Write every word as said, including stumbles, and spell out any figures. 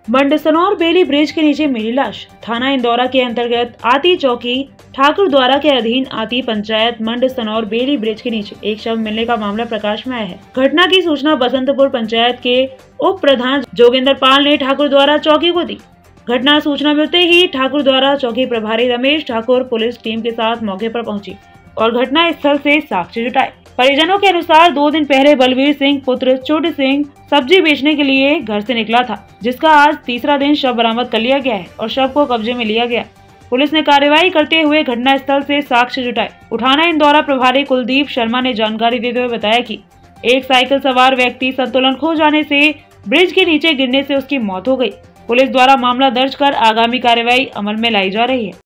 मंडसनौर बेली bridge के नीचे मिली लाश। थाना इंदौरा के अंतर्गत आती चौकी ठाकुर द्वारा के अधीन आती पंचायत मंडसनौर बेली ब्रिज के नीचे एक शव मिलने का मामला प्रकाश में आया है। घटना की सूचना बसंतपुर पंचायत के उप प्रधान जोगेंद्र पाल ने ठाकुर द्वारा चौकी को दी। घटना सूचना मिलते ही ठाकुर द्वारा चौकी प्रभारी रमेश ठाकुर पुलिस टीम के साथ मौके पर पहुंची और घटना स्थल से साक्ष्य जुटाए। परिजनों के अनुसार दो दिन पहले बलवीर सिंह पुत्र छोटे सिंह सब्जी बेचने के लिए घर से निकला था, जिसका आज तीसरा दिन शव बरामद कर लिया गया है और शव को कब्जे में लिया गया। पुलिस ने कार्रवाई करते हुए घटना स्थल से साक्ष्य जुटाए। उठाना इंदौरा प्रभारी कुलदीप शर्मा ने जानकारी देते हुए बताया कि एक साइकिल सवार व्यक्ति संतुलन खो जाने से ब्रिज के नीचे गिरने से उसकी मौत हो गई। पुलिस द्वारा मामला दर्ज कर आगामी कार्रवाई अमल में लाई जा रही है।